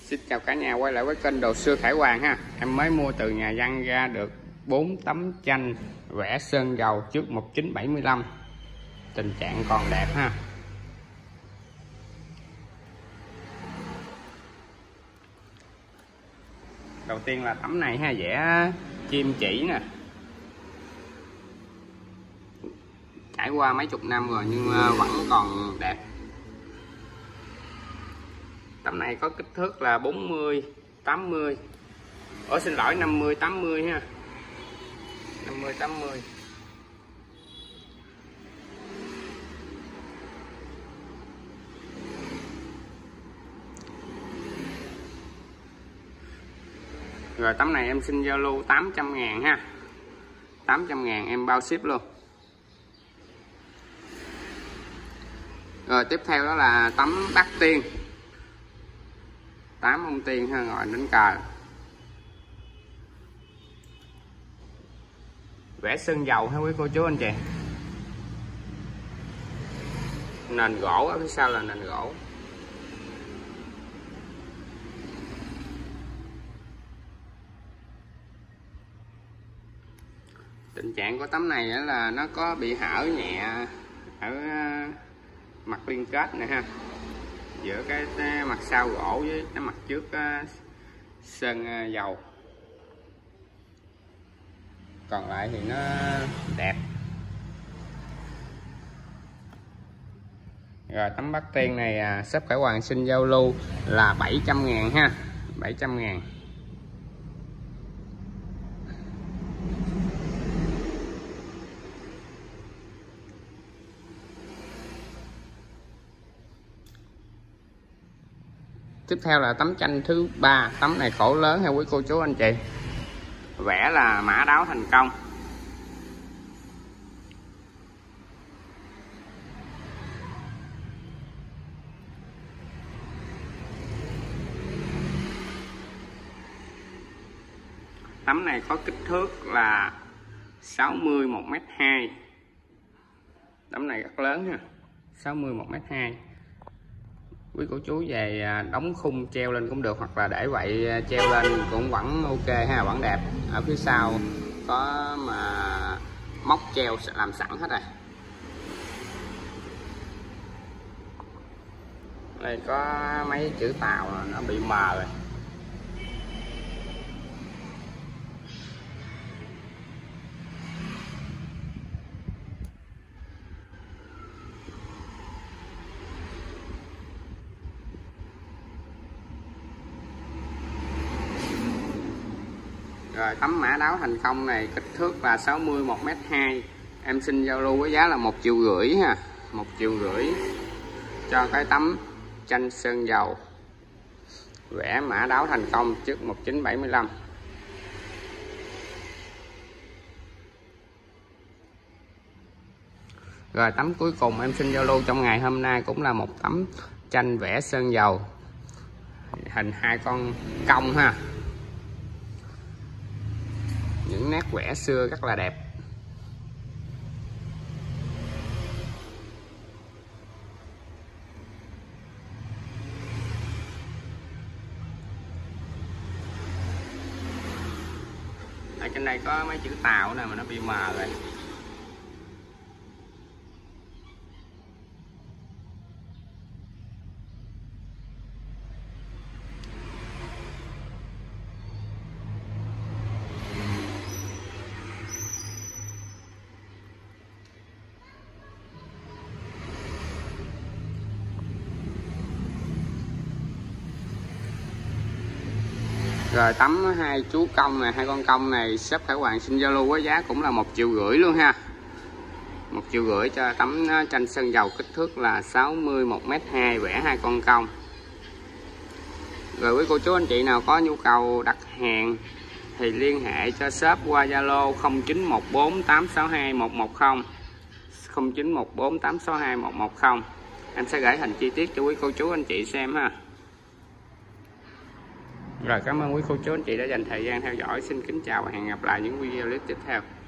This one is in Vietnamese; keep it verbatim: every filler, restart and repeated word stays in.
Xin chào cả nhà, quay lại với kênh Đồ Sưa Khải Hoàn ha. Em mới mua từ nhà văn ra được bốn tấm tranh vẽ sơn dầu trước một nghìn chín trăm bảy mươi lăm. Tình trạng còn đẹp ha. Đầu tiên là tấm này ha, vẽ chim chỉ nè. Trải qua mấy chục năm rồi nhưng vẫn còn đẹp. Tấm này có kích thước là bốn mươi, tám mươi. Ủa xin lỗi, năm mươi, tám mươi ha. năm mươi, tám mươi. Rồi tấm này em xin giao lưu tám trăm ngàn ha. tám trăm ngàn em bao ship luôn. Rồi tiếp theo đó là tấm Tắc Tiên. tám ông tiên ha, ngồi đánh cờ. Vẽ sơn dầu ha quý cô chú anh chị. Nền gỗ ở phía sau là nền gỗ. Tình trạng của tấm này là nó có bị hở nhẹ ở mặt liên kết này ha, giữa cái mặt sau gỗ với cái mặt trước sơn dầu. Còn lại thì nó đẹp. Rồi tấm Tắc Tiên này shop Khải Hoàn xin giao lưu là bảy trăm ngàn ha. bảy trăm ngàn. Tiếp theo là tấm tranh thứ ba. Tấm này khổ lớn ha quý cô chú anh chị. Vẽ là mã đáo thành công. Tấm này có kích thước là sáu mươi, một mét hai. Tấm này rất lớn ha. sáu mươi, một mét hai. Quý cô chú về đóng khung treo lên cũng được, hoặc là để vậy treo lên cũng vẫn ok ha, vẫn đẹp. Ở phía sau có mà móc treo làm sẵn hết rồi. Đây có mấy chữ Tàu nó bị mờ rồi. Rồi tấm mã đáo thành công này kích thước là sáu mươi, một mét hai. Em xin giao lưu với giá là một triệu rưỡi ha. một triệu rưỡi cho cái tấm tranh sơn dầu vẽ mã đáo thành công trước một nghìn chín trăm bảy mươi lăm. Rồi tấm cuối cùng em xin giao lưu trong ngày hôm nay cũng là một tấm tranh vẽ sơn dầu hình hai con cong ha. Những nét vẽ xưa rất là đẹp. Ở trên đây có mấy chữ Tàu nè mà nó bị mờ rồi. Rồi tấm hai chú công này, hai con công này shop Khải Hoàn xin giao lưu với giá cũng là một triệu rưỡi luôn ha. một triệu rưỡi cho tấm tranh sơn dầu kích thước là sáu mươi, một mét hai, vẽ hai con công. Rồi quý cô chú anh chị nào có nhu cầu đặt hàng thì liên hệ cho shop qua Zalo không chín một bốn tám sáu hai một một không, không chín một bốn tám sáu hai một một không. Em sẽ gửi hình chi tiết cho quý cô chú anh chị xem ha. Rồi cảm ơn quý cô chú anh chị đã dành thời gian theo dõi. Xin kính chào và hẹn gặp lại những video clip tiếp theo.